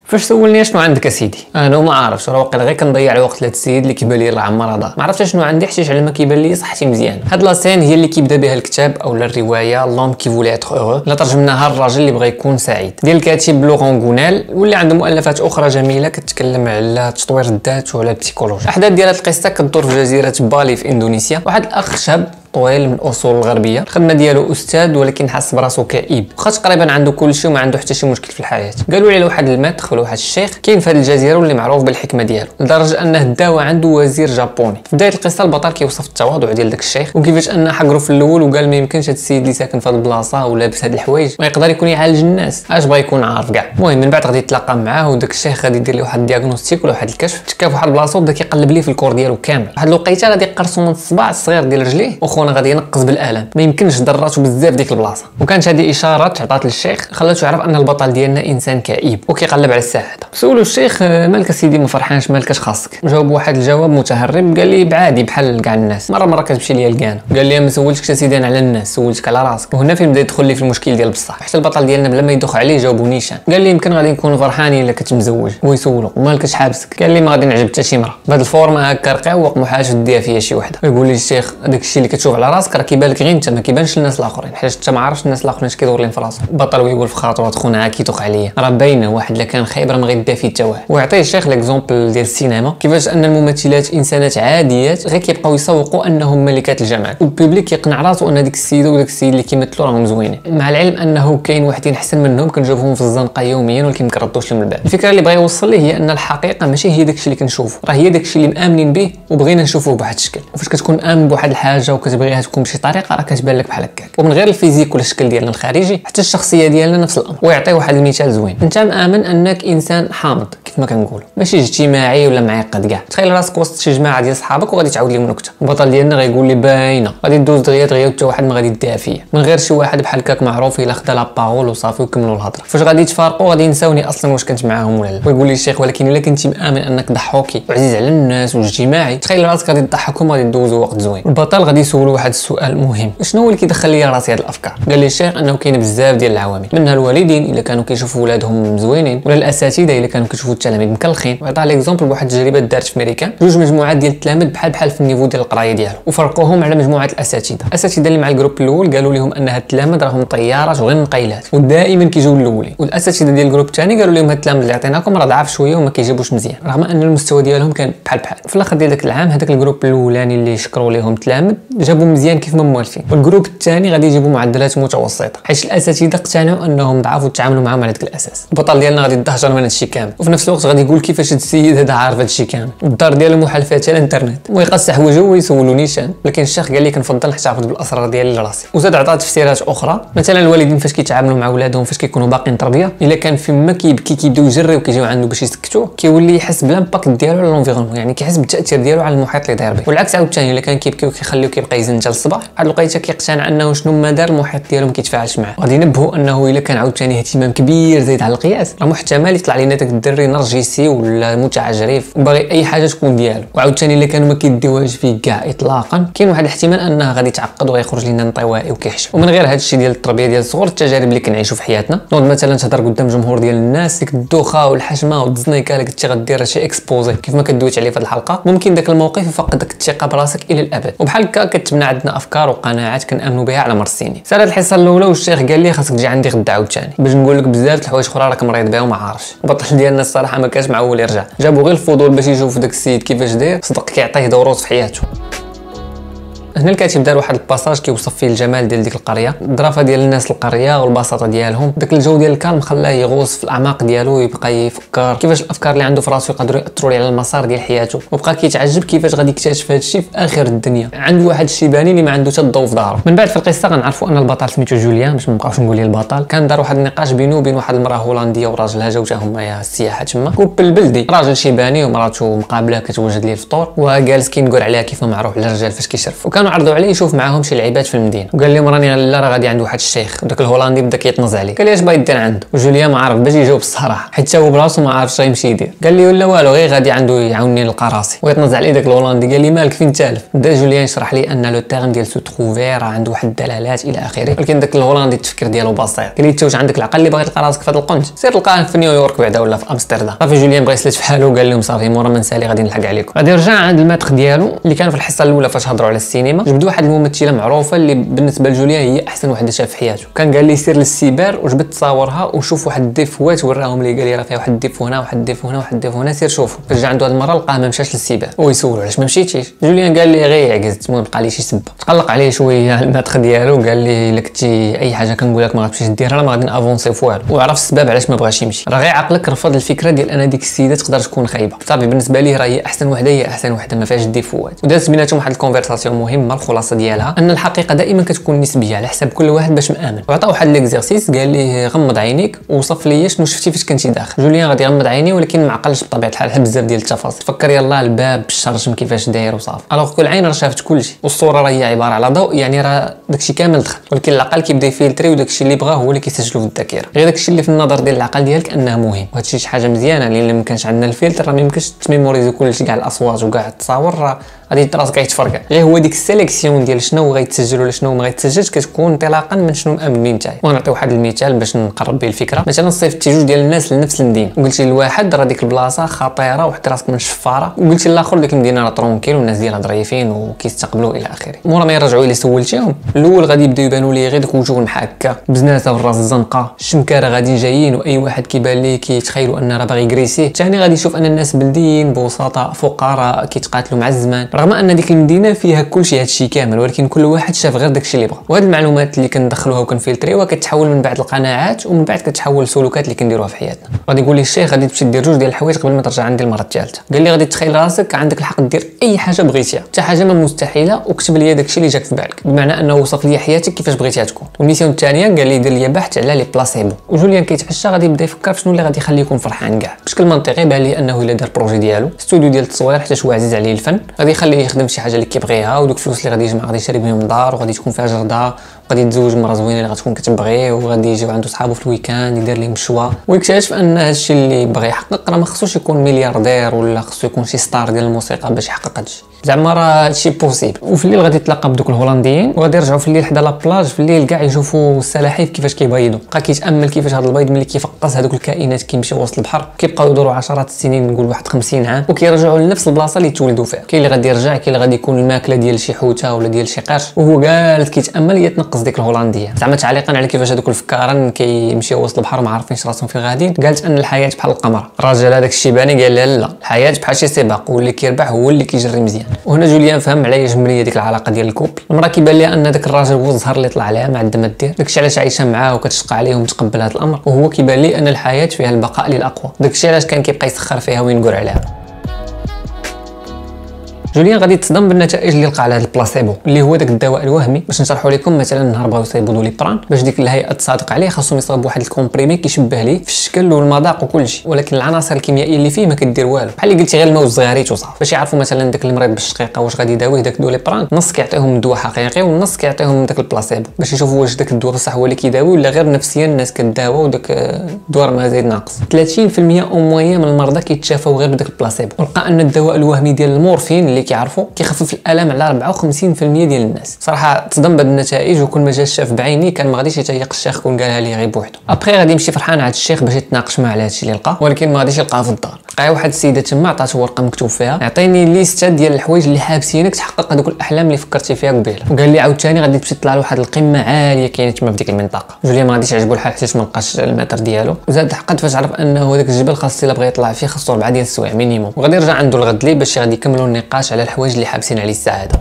فاش سولني شنو عندك اسيدي انا ما عارفش، راه واقيلا غير كنضيع الوقت لهاد السيد اللي كيبان لي راه عمر هذا ما عرفتش شنو عندي حتى على ما كيبان لي صحتي مزيان. هاد لاسين هي اللي كيبدا بها الكتاب او الروايه لوم كي فولي اتر هورو، لا ترجمناها الراجل اللي بغى يكون سعيد، ديال الكاتب لورون غونيل، واللي عنده مؤلفات اخرى جميله كتكلم على تطوير الذات وعلى البسيكولوجيا. الاحداث ديال هاد القصه كتدور في جزيره بالي في اندونيسيا. واحد الاخ شاب طويل من الاصول الغربيه، الخدمه ديالو استاذ ولكن حاس براسو كئيب، واخا تقريبا عنده كل شيء وما عنده حتى شي مشكل في الحياه. قالوا لي على واحد المدخ ولا واحد الشيخ كاين في هذه الجزيره واللي معروف بالحكمه ديالو، لدرجه انه داوى عنده وزير جابوني. في بدايه القصه البطل كيوصف التواضع ديال داك الشيخ وكيفاش انه حقرو في الاول وقال ما يمكنش هذا السيد اللي ساكن في هذه البلاصه ولابس هاد الحوايج ما يقدر يكون يعالج الناس، اش بغى يكون عارف كاع. المهم من بعد غادي يتلاقى معاه وداك الشيخ غادي يدير له واحد الدياغنوستيك ولا واحد الكشف، تكا في واحد البلاصه وبدا كيقلب ليه في الكور ديالو كامل. واحد الوقيته غادي يقرصوا من الصباع الصغير ديال رجليه وخونا غادي ينقز بالالم، ما يمكنش ضراتو بزاف ديك البلاصه. وكانت هذه اشارات عطات للشيخ خلاتو يعرف ان البطل ديالنا انسان كئيب وكيقلب على السعاده. سولو الشيخ مالك سيدي ما فرحانش، مالك اش خاصك؟ جاوب واحد الجواب متهرب، قال لي بعادي بحال كاع الناس، مره كتمشي ليا الكانه. قال لي ما سولتكش سيدي انا على الناس، سولتك على راسك. وهنا فين بدا يدخل لي في المشكل ديال بصح. حتى البطل ديالنا بلا ما يدخ عليه جاوبو نيشان، قال لي يمكن غادي نكونوا فرحانين الا كنت مزوج. هو يسولو ومالك اش حابسك؟ قال لي ما غادي نعجب حتى شي مره بهاد الفورما هكا رقيق محاش ديها فيها شي وحده. يقول لي الشيخ داك الشيء اللي كتشوف على راسك راه كيبان لك غير انت، ما كيبانش للناس الاخرين، حيت انت ما عارفش الناس الاخرين اش كيدور لهم في راسهم. البطل ويقول في خاطره خونا عا كيدوق عليا، راه باينه واحد الا كان خايب راه ما غيدير فيه حتى واحد. ويعطيه الشيخ ليكزومبل ديال السينما كيفاش ان الممثلات انسانات عاديات غير كيبقاو يسوقوا انهم ملكات الجمال، والبوبليك كيقنع راسو ان ديك السيده وداك السيد اللي كيمثلوا راهم زوينين، مع العلم انه كاين وحدين احسن منهم كنشوفوهم في الزنقه يوميا ولكن ما كنردوش لهم البال. الفكره اللي بغى يوصل ليه هي ان الحقيقه ماشي هي داك الشيء اللي كنشوفو، راه هي داك الشيء اللي مامنين به وبغينا نشوفوه بواحد الشكل. وفاش كتكون امن بواحد الحاجه وكتبغيها تكون بشي طريقه راه كتبان لك بحال هكاك، ومن غير الفيزيك ولا الشكل ديالنا الخارجي حتى الشخصيه ديالنا نفس الامر. ويعطي واحد المثال زوين، انت مامن انك انسان حامض كيف ما كنقولوا، ماشي اجتماعي ولا معقد كاع. تخيل راسك وسط شي جماعه ديال صحابك وغادي تعاود لهم نكته، البطل ديالنا غيقول لي باينه غادي دوز دغيا حتى واحد ما غادي يديها فيا من غير شي واحد بحال هكاك معروف الا خدا لا باغول وصافي وكملوا الهضره. فاش غادي يتفارقوا غادي ينساوني اصلا واش كنت معاهم ولا لا. ويقول لي الشيخ ولكن الا كنتي مامن انك ضحوكي وعزيز على الناس واجتماعي تخيل راسك غادي تضحكهم غادي دوزوا وقت زوين. البطل غادي يسولوا واحد السؤال مهم، شنو هو اللي كيدخل لي راسي هاد الافكار؟ قال لي الشيخ انه كاين بزاف ديال العوامل، منها الوالدين الا كانوا كيشوفوا ولادهم مزوينين، ولا الاساتذه الا كانوا كيشوفوا التلاميذ مكلخين. وعطى ليكزومبل بواحد التجربه دارت في امريكا، جوج مجموعات ديال التلاميذ بحال في النيفو ديال القرايه ديالهم وفرقوهم على مجموعه الاساتذه اللي مع الجروب الاول قالوا لهم ان هاد التلاميذ راهم طيارات وغير نقيلات ودائما كيجيو الاولين، والاساتذه ديال الجروب الثاني قالوا لهم هاد التلاميذ اللي عطيناكم راه ضعاف شويه وما كيجيبوش مزيان، رغم ان المستوى ديالهم كان بحال. في الاخر ديال داك العام هذاك الجروب الاولاني اللي شكروا لهم التلاميذ جابوا مزيان كيف ما موالفين، والجروب الثاني غادي يجيبوا معدلات متوسطه حيت الاساتذه اقتنعوا انهم ضعاف وتعاملوا معاهم على داك الاساس. البطل ديالنا غادي يدهشر من هادشي كامل، وفي نفس الوقت غادي يقول كيفاش هاد السيد هذا عارف هادشي كامل، الدار ديالو محالفات على الانترنت ويقصح وجهه ويسولو نيشان. لكن الشيخ قال لي كنفضل نحتفظ بالاسرار ديالي لراسي. وزاد عطاه تفسيرات اخرى، مثلا الوالدين فاش كيتعاملوا مع اولادهم فاش كيكونوا باقيين تربيه الا كان فيما كيبكي كيبداو يجريو كيجيو عنده باش يسكتوه كيولي يحس بالامباكت ديالو على لونفيرونمون، يعني كيحس بالتاثير ديالو على المحيط اللي داير به. والعكس عاوتاني الا كان كيبكي وكيخليو كيبقى يزن حتى الصباح واحد الوقيته كيقتنع انه شنو ما دار المحيط ديالو ما كيتفاعلش معاه. غادي ينبهوا انه الا كان عاوتاني اهتمام كبير زايد على القياس راه محتمل يطلع لينا داك الدري نرجسي ولا متعجرف وباغي اي حاجه تكون ديالو. وعاوتاني الا كانوا ما كيديوهاش فيه كاع اطلاقا كاين واحد الاحتمال انه غادي يتعقد وغيخرج لنا انطوائي وكيحشم. ومن غير هذا الشيء ديال التربيه ديال الصغر التجارب اللي كنعيشوا في حياتنا، نوض مثلا تهضر قدام جمهور ديال الناس ديك الدوخه والحشمه والتزنيكه اللي كنتي غدير شي اكسبوزي كيف ما كدويت عليه في هذه الحلقه، ممكن داك الموقف يفقدك الثقه براسك الى الابد. وبحال هكا كتبنى عندنا افكار وقناعات كنامنوا بها على مر السنين. سالت الحصه الاولى والشيخ قال لي خاصك تجي عندي غدا عاوتاني باش نقول لك بزاف د الحوايج اخرى راك مريض بها وما عارفش. البطل ديالنا الصراحه ما كانش معول يرجع، جابو غير الفضول باش يشوف داك السيد كيفاش داير، صدق كيعطيه دروس في حياته. هنا الكاتب دار واحد الباساج كيوصف فيه الجمال ديال ديك القريه، الظرافه ديال الناس القريه والبساطه ديالهم، داك الجو ديال الكالم خلاه يغوص في الاعماق ديالو ويبقى يفكر كيفاش الافكار اللي عنده في راسو يقدروا ياثروا على المسار ديال حياته، وبقى كيتعجب كيفاش غادي يكتشف هذا الشيء في اخر الدنيا. عنده واحد الشيباني اللي ما عنده حتى الضوء في دارو. من بعد في القصه غنعرفوا ان البطل سميتو جوليان باش ما نبقاوش نقول ليه البطل، كان دار واحد النقاش بينه وبين واحد المراه هولنديه وراجلها جاو هما السياحه تما، كوبل بلدي، راجل شيباني ومراته مقابله كتوجد ليه الفطور وجالس كينقر عليها كيف ما معروف على الرجال فاش كيشرف. وكانوا كانوا عرضوا عليه يشوف معاهم شي لعيبات في المدينه، وقال لهم راني لا راه غادي عند واحد الشيخ، وداك الهولندي بدا كيطنز عليه، قال لي اش باغي دير عنده؟ وجوليان ما عرف باش يجاوب الصراحه، حيت هو براسو ما عارفش يمشي يدير. قال لي ولا والو، غير غادي عنده يعاونني نلقى راسي. ويطنز عليه داك الهولندي قال لي مالك فين تالف؟ بدا جوليان يشرح لي ان لو تيرم ديال سو تروفي راه عنده واحد الدلالات الى اخره، ولكن داك الهولندي التفكير ديالو بسيط. قال لي انت واش عندك العقل اللي باغي تلقى راسك في هذا القنت؟ سير تلقاه في نيويورك بعدا ولا في امستردام. صافي جوليان بغى يسلت في حاله وقال لهم صافي مورا ما نسالي غادي نلحق عليكم. غادي يرجع عند الماتخ ديالو اللي كان في الحصه الاولى فاش هضروا على السينما. جبدوا واحد الممثله معروفه اللي بالنسبه لجوليان هي احسن وحده شاف في حياته. كان قال لي سير للسيبر وجبد تصاورها وشوف واحد الديفوات وراهم لي، قال لي راه فيها واحد الديفو هنا واحد الديفو هنا واحد الديفو هنا، سير شوفوا. فاش جا عنده هذه المره لقاه ما مشاش للسيبر ويسولوا علاش ما مشيتيش. جوليان قال لي غير عجزت، المهم بقى لي شي سبه. تقلق عليه شويه الماتخ ديالو، قال لي الا كنتي اي حاجه كنقول لك ما غتمشيش ديرها راه ما غادي نافونسي في والو، وعرف السبب علاش ما بغاش يمشي. راه غير عقلك رفض الفكره ديال ان ديك السيده تقدر تكون خايبه. صافي بالنسبه ليه راه هي احسن وحده، هي احسن وحده ما فيهاش الديفوات. ودازت بيناتهم واحد الكونفرساسيون مهمه. الخلاصه ديالها ان الحقيقه دائما كتكون نسبيه على حساب كل واحد باش مامن. وعطى واحد ليكزيرسيس، قال ليه غمض عينيك وصف لي شنو شفتي فاش كنتي داخل. جوليان غادي يغمض عينيه ولكن ما عقلش بطبيعه الحال، حب بزاف ديال التفاصيل. فكر يلاه الباب بالشرجم كيفاش داير وصافي. الوغ كل عين راه شافت كلشي، والصوره راه هي عباره على ضوء، يعني راه داكشي كامل دخل، ولكن العقل كيبدا يفلتري وداكشي اللي بغاه هو اللي كيسجلو في الذاكره. غير داكشي اللي في النظر ديال العقل ديالك انه مهم، وهادشي شي حاجه مزيانه لان ما كانش عندنا الفلتر راه ما يمكنش تميموريزي كلشي، كاع الاصوات وكاع التصاور راه غادي راسك كيتفرقع. غير هو ديك السيليكسيون ديال شنو غيتسجل ولا شنو ما غيتسجلش كتكون انطلاقا من شنو مامنين نتايا. ونعطي واحد المثال باش نقرب به الفكره. مثلا صيفطتي جوج ديال الناس لنفس المدينه، وقلتي لواحد راه ديك البلاصه خطيره وحط راسك من الشفاره، وقلتي للاخر ديك المدينه راه ترونكيل والناس ديالها ظريفين وكيستقبلوا الى اخره. مورا ما يرجعوا الى سولتيهم الاول غادي يبداو يبانوا لي غير ديك وجوه المحاكه بزناسه والراس الزنقه، الشمكاره غادي جايين واي واحد كيبان ليه كيتخيلوا ان راه باغي يكريسيه. الثاني غادي يشوف ان الناس بلديين بسطاء فقراء كيتقاتلوا مع الزمان، رغم ان ديك المدينه فيها كلشي هادشي كامل، ولكن كل واحد شاف غير داكشي اللي بغا. وهاد المعلومات اللي كندخلوها وكنفلتريوها كتحول من بعد القناعات، ومن بعد كتحول لسلوكات اللي كنديروها في حياتنا. غادي يقول لي الشيخ غادي تمشي دير جوج ديال الحوايج قبل ما ترجع عندي المره الثالثه. قال لي غادي تخيل راسك عندك الحق دير اي حاجه بغيتيها، حتى حاجه ما مستحيله، وكتب لي داكشي اللي جاك في بالك، بمعنى انه وصف لي حياتك كيفاش بغيتيها تكون. والميسيون الثانيه قال لي دير لي بحث على لي بلاسيبو. وجوليان كيتعشى غادي يبدا يفكر في شنو اللي غادي يخليه يكون فرحان كاع. بشكل منطقي بان لي انه الا دار بروجي ديالو استوديو ديال التصوير حتى هو عزيز عليه الفن، غادي يخليه يخدم شي حاجه اللي كيبغيها، ودوك الفلوس اللي غادي يجمع غادي يشري بهم دار وغادي تكون فيها جرده، غادي يتزوج مرة زوينه اللي غتكون كتبغيه، وغادي يجيو عنده صحابو في الويكاند يدير لهم الشوا، ويكتشف ان هادشي اللي بغى يحقق راه ما خصوش يكون ملياردير ولا خصو يكون شي ستار ديال الموسيقى باش يحقق هادشي، زعما راه هادشي بوسيبل. وفي الليل غادي يتلاقى بدوك الهولنديين وغادي يرجعوا في الليل حدا لابلاج، في الليل كاع يشوفوا السلاحف كيفاش كيبيضوا. بقى كيتامل كيفاش هذا البيض ملي كيفقس هذوك الكائنات كيمشيو وسط البحر كيبقاو يدوروا عشرات السنين، نقول واحد 50 عام، وكيرجعوا لنفس البلاصه اللي تولدوا فيها. كاين اللي غادي يرجع، كاين اللي غادي يكون الماكله ديال شي حوته ولا ديال شي قرش، وهو جالس كيتامل يتنقص ديك الهولنديه. زعما تعليقا على كيفاش هذوك الفكارن كيمشيو وسط البحر ما عارفينش راسهم فين غاديين، قالت ان الحياه بحال القمر. الراجل هذاك الشيباني قال لها لا، الحياه بحال شي سباق واللي كيربح هو اللي كيجري مزيان. وهنا جوليان فهم علاش ملي ديك العلاقه ديال الكوبل. المراه كيبان لها ان داك الراجل هو الزهر اللي طلع عليها ما عندها ما دير، داكشي علاش عايشه معاه وكتشقى عليه ومتقبل هذا الامر، وهو كيبان ليه ان الحياه فيها البقاء للاقوى، داكشي علاش كان كيبقى يسخر فيها وينقر عليها. جوليان غادي تصدم بالنتائج اللي لقى على هذا البلاسيبو اللي هو داك الدواء الوهمي. باش نشرحوا لكم، مثلا نهار بغاو يصايبوا دوليبران باش ديك الهيئه تصادق عليه خاصهم يصاوبوا واحد الكومبريمي كيشبه ليه في الشكل والمذاق وكلشي، ولكن العناصر الكيميائيه اللي فيه ما كدير والو، بحال اللي قلتي غير الماء والزغاريت وصافي. باش يعرفوا مثلا داك المريض بالشقيقه واش غادي يداويه داك دوليبران، نص كيعطيهم الدواء حقيقي والنص كيعطيهم داك البلاسيبو باش يشوفوا واش داك الدواء بصح هو اللي كيداوي ولا غير نفسيا الناس كداوا وداك الدواء ما زايد ناقص. 30% او مويه من المرضى كيتشافوا غير بداك البلاسيبو. ولقى ان الدواء الوهمي ديال المورفين اللي كيعرفوا كيخفف الالم على 54% ديال الناس. صراحه تصدم بهاد النتائج، وكل ما جا الشاف بعيني كان ما غاديش يتيق الشيخ كون قالها ليه غير بوحدو. ابخي غادي يمشي فرحان عند الشيخ باش يتناقش معاه على هادشي اللي لقى، ولكن ما غاديش يلقاه في الدار. لقى واحد السيده تما عطاتو ورقه مكتوب فيها عطيني ليسته ديال الحوايج اللي حابسينك تحقق هذوك الاحلام اللي فكرتي فيها قبيله، وقال لي عاوتاني غادي تمشي تطلع لواحد القمه عاليه كاينه تما في ديك المنطقه. جوليان ما غاديش يعجبو الحال حيت ما لقاش المتر ديالو، وزاد حقد فاش عرف انه داك الجبل خاص الا بغى يطلع فيه خاصو 4 ديال السوايع مينيموم، وغادي يرجع عنده الغد ليه باش غادي يكملوا النقاش على الحوايج اللي حابسين عليه السعاده.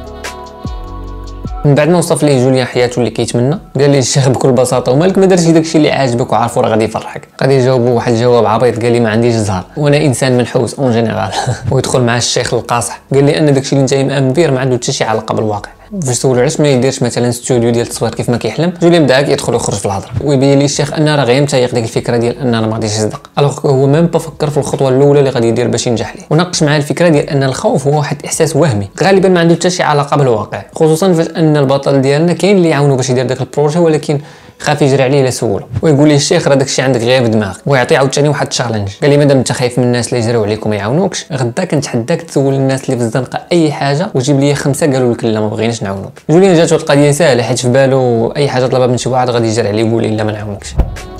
من بعد ما وصف ليه جوليان حياته اللي كيتمنى، قال لي الشيخ بكل بساطه ومالك ما درتي داكشي اللي عاجبك وعارفو راه غادي يفرحك. غادي يجاوبوا واحد الجواب عبيط، قال لي ما عنديش الزهر وانا انسان منحوس اون جينيرال. ويدخل مع الشيخ القاصح، قال لي ان داكشي اللي انت مامن به ما عنده حتى شي علاقه بالواقع، فاش سولو علاش ما يديرش مثلا ستوديو ديال التصوير كيف ما كيحلم، جوليان بدا كيدخل ويخرج في الهضره ويبين لي الشيخ ان راه غير متايق ديك الفكره ديال ان انا ما غاديش نصدق، الوغ هو ميم با فكر في الخطوه الاولى اللي غادي يدير باش ينجح ليه. وناقش معاه الفكره ديال ان الخوف هو واحد الاحساس وهمي غالبا ما عنده حتى شي علاقه بالواقع، خصوصا فاش ان البطل ديالنا كاين اللي يعاونو باش يدير داك البروجي ولكن خاف يجري عليه الا سولو. ويقول لي الشيخ راه داكشي عندك غير في دماغك، ويعطي عاوتاني واحد التشالنج، قال لي مادام انت خايف من الناس اللي يجريو عليك وما يعاونوكش، غدا كنتحداك تسول الناس اللي في الزنقه اي حاجه وجيب لي 5 قالوا لك لا ما بغيناش نعاونوك. جوليان جاتو القضيه ساهله حيت في بالو اي حاجه طلبها من شي واحد غادي يجري عليه يقول لي لا ما نعاونكش.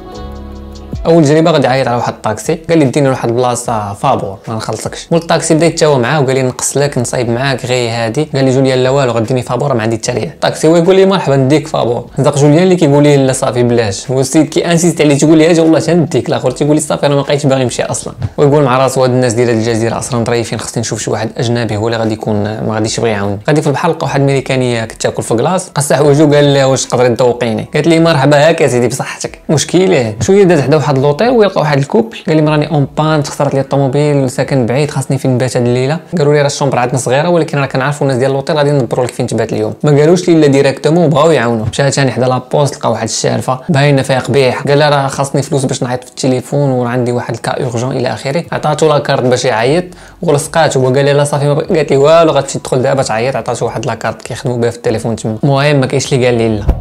اول تجربه غادي يعيط على واحد الطاكسي، قال لي ديني لواحد البلاصه فابور ما نخلصكش. مول الطاكسي بدا يتساوى معاه وقال لي نقص لك نصايب معاك غير هادي، قال لي جوليان لا والو غديني فابور ما عندي حتى ليا. الطاكسي هو يقول لي مرحبا نديك فابور، صدق جوليان اللي كيقول لي لا صافي بلاش، والسيد كي انسيست عليه تقول لي اجي والله تنديك، الاخر تيقول لي صافي انا ما بقيتش باغي نمشي اصلا. ويقول مع راسو هاد الناس ديال الجزيره اصلا ظريفين، خصني نشوف شي واحد اجنبي هو اللي غادي يكون ما غاديش يبغي يعاوني. غادي في البحر لقى واحد الميريكانيه كتاكل في كلاص، قصح وجهو قال لها واش تقدري تذوقيني، قالت لي مرحبا هاك يا سيدي بصحتك. مشكله شويه داز حدا واحد لوطيل ويلقى واحد الكوبل، قال لي مراني اون بان تخسرت لي الطوموبيل وساكن بعيد خاصني فين نبات هاد الليله، قالوا لي راه الشومبر عندنا صغيره ولكن راه كنعرفوا الناس ديال لوطيل غادي ندبروا لك فين تبات اليوم. ما قالوش لي لا ديريكتومون وبغاو يعاونوا. مشى ثاني حدا لابوست لقى واحد الشارفه باينه فيها قبيح، قال لها راه خاصني فلوس باش نعيط في التليفون وراه عندي واحد الكا اورجون الى اخره، عطاتو لاكارت باش يعيط ولصقات هو قال لي لا صافي قالت لي والو غتمشي تدخل دابا تعيط، عطاتو واحد لاكارت كيخدموا بها في التليفون تما. المهم ما كاينش اللي قال لي لا.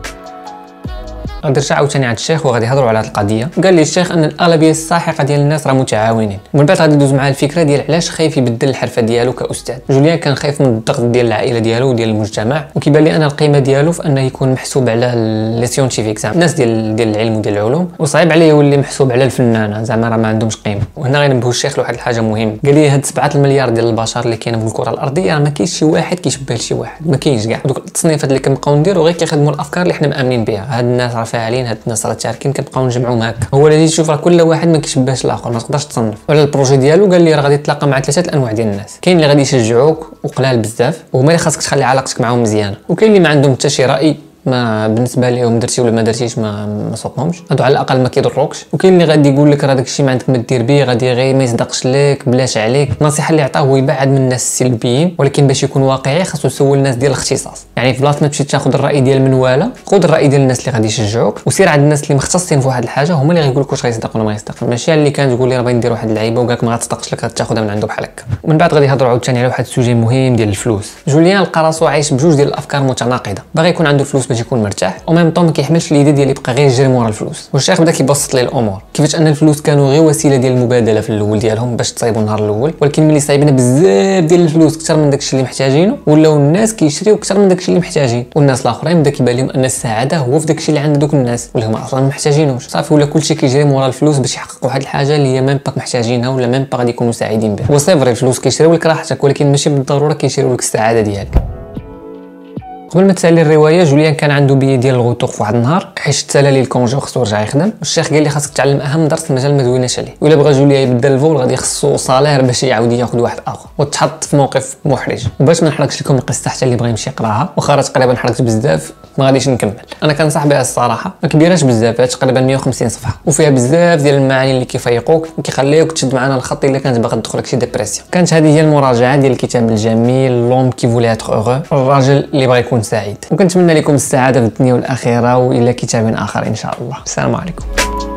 غادي نرجع عاوتاني عند الشيخ وغادي يهضروا على هذه القضيه. قال لي الشيخ ان الاغلبيه الساحقه ديال الناس راه متعاونين، ومن بعد غادي ندوز معاه الفكره ديال علاش خايف يبدل الحرفه ديالو كاستاذ. جوليان كان خايف من الضغط ديال العائله ديالو وديال المجتمع، وكيبان لي ان القيمه ديالو في انه يكون محسوب على لي سيونتيفيك زعما الناس ديال العلم وديال العلوم، وصعيب عليه يولي محسوب على الفنانه زعما راه ما عندهمش قيمه. وهنا غينبهوا الشيخ لواحد الحاجه مهمه، قال لي هاد 7 المليار ديال البشر اللي كاينين في الكره الارضيه راه ما كاينش شي واحد كيشبه لشي واحد، ما كاينش كاع. دوك التصنيفات اللي كنبقاو نديرو غير كيخدموا الافكار اللي حنا مامنين بها، هاد الناس راه فاعلين، هاد الناس تاركين كنبقاو نجمعوهم هكا. هو اللي تشوف راه كل واحد ما كيشبهش الاخر، ما تقدرش تصنف. وعلى البروجي ديالو قال لي راه غادي تلاقى مع 3 الانواع ديال الناس، كاين اللي غادي يشجعوك وقلال بزاف وهما اللي خاصك تخلي علاقتك معاهم مزيانه، وكاين اللي ما عندهم حتى شي راي ما بالنسبه ليهم درتي ولا ما درتيش ما صوتهمش، هادو على الاقل ما كيضروكش. وكاين اللي غادي يقول لك راه داكشي ما عندك ما دير به، غادي غير ما يصدقش لك بلاش عليك. النصيحه اللي عطاه هو يبعد من الناس السلبيين، ولكن باش يكون واقعي خاصو يسول الناس ديال الاختصاص. يعني في بلاصه ما تمشي تاخذ الراي ديال منواله، خذ الراي ديال الناس اللي غادي يشجعوك وسير عند الناس اللي مختصين في واحد الحاجه، هما اللي غيقول لك واش غيصدق ولا ما يصدق، ماشي اللي كان تقول لي راه باغي ندير واحد اللعيبه وقالك ما غتصدقش لك غتاخذها من عنده بحال هكا. ومن بعد غادي يهضروا عاوتاني على واحد السوجي مهم ديال الفلوس. جوليان لقى راسو عايش بجوج ديال الافكار متناقضه، باغي يكون عنده فلوس باش يكون مرتاح وميم طون ما كيحملش ليدي ديال يبقى غير يجري مورا الفلوس. والشيخ بدا كيبسط ليه الامور، كيفاش ان الفلوس كانوا غير وسيله ديال المبادله في الاول ديالهم باش تصايبوا النهار الاول، ولكن ملي صايبنا بزاف ديال الفلوس اكثر من داكشي اللي محتاجينه ولاو الناس كيشريو اكثر من داكشي اللي محتاجين، والناس الاخرين بدا كيبان لهم ان السعاده هو في داكشي اللي عند دوك الناس واللي هما اصلا ما محتاجينوش. صافي ولا كلشي كيجري مورا الفلوس باش يحقق واحد الحاجه اللي هي ميم با محتاجينها ولا ميم با غادي يكونوا سعيدين بها. وصافي الفلوس كيشريو لك راحتك ولكن ماشي بالضروره كيشريو لك السعاده ديالك. قبل ما تسالي الروايه جوليان كان عنده بي ديال الغوتور في واحد النهار حيت تسالى ليه الكونجي وخصو يرجع يخدم، والشيخ قال لي خاصك تعلم اهم درس في المجال ما دويناش عليه، ولا بغى جوليان يبدل الفول غادي يخصو صالير باش يعاود ياخذ واحد اخر وتحط في موقف محرج. وباش ما نحرقش لكم القصه حتى اللي بغى يمشي يقراها واخا راه تقريبا حرقت بزاف ما غاديش نكمل. انا كنصح بها الصراحه، ما كبيراش بزاف، تقريبا 150 صفحه وفيها بزاف ديال المعاني اللي كيفيقوك وكيخليوك تشد معنا الخط الا كانت باغا تدخلك شي ديبرسيون. كانت هذه هي المراجعه ديال الكتاب الجميل لوم كي فولي اتر اوغو، الراجل اللي بغى يكون سعيد. وكنتمنى لكم السعاده في الدنيا والاخره والى كتاب اخر ان شاء الله. السلام عليكم.